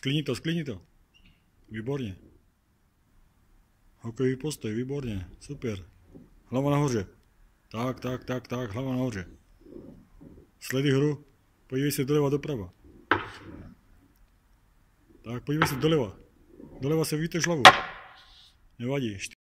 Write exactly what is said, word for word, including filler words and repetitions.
Sklidni to, sklidni to. Výborně. Hokejový postoj, výborně, super. Hlava nahoře. Tak, tak, tak, tak, hlava nahoře. Sleduj hru, podívej se doleva, doprava. Tak, podívej se doleva. Doleva se vytrž hlavu. Nevadí.